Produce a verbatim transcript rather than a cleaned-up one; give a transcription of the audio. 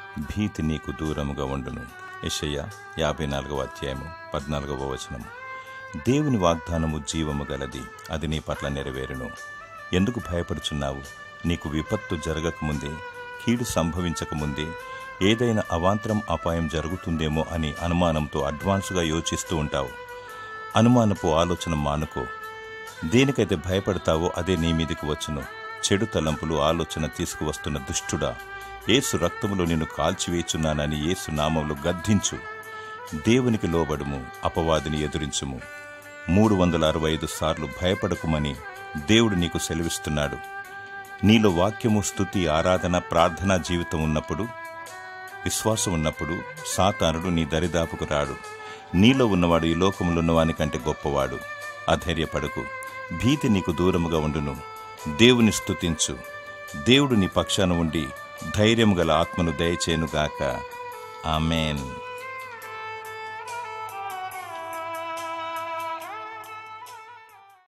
భీతి నీకు దూరముగా ఉండును. యెషయా యాభై నాలుగవ అధ్యాయము పద్నాలుగవ వచనము. దేవుని వాగ్దానము జీవము గలది, అది నీ పట్ల నెరవేరును. ఎందుకు భయపడుచున్నావు? నీకు విపత్తు జరగకముందే, కీడు సంభవించకముందే ఏదైనా అవాంతరం అపాయం జరుగుతుందేమో అని అనుమానంతో అడ్వాన్స్గా యోచిస్తూ ఉంటావు. అనుమానపు ఆలోచన మానుకో. దేనికైతే భయపడతావో అదే నీ మీదికి వచ్చును. చెడు తలంపులు ఆలోచన తీసుకువస్తున్న దుష్టుడా, యేసు రక్తములో నిన్ను కాల్చివేచున్నానని యేసు నామములో గద్దించు. దేవునికి లోబడుము, అపవాదిని ఎదురించుము. మూడు వందల అరవై ఐదు సార్లు భయపడకుమని దేవుడు నీకు సెలవిస్తున్నాడు. నీలో వాక్యము, స్తుతి, ఆరాధన, ప్రార్థనా జీవితం ఉన్నప్పుడు, విశ్వాసం ఉన్నప్పుడు సాతానుడు నీ దరిదాపుకు రాడు. నీలో ఉన్నవాడు ఈ లోకంలో ఉన్నవాని కంటే గొప్పవాడు. అధైర్యపడకు. భీతి నీకు దూరముగా ఉండును. దేవుని స్తుతించు. దేవుడు నీ పక్షాన ఉండి ధైర్యము గల ఆత్మను దయచేయునుగాక. ఆమేన్.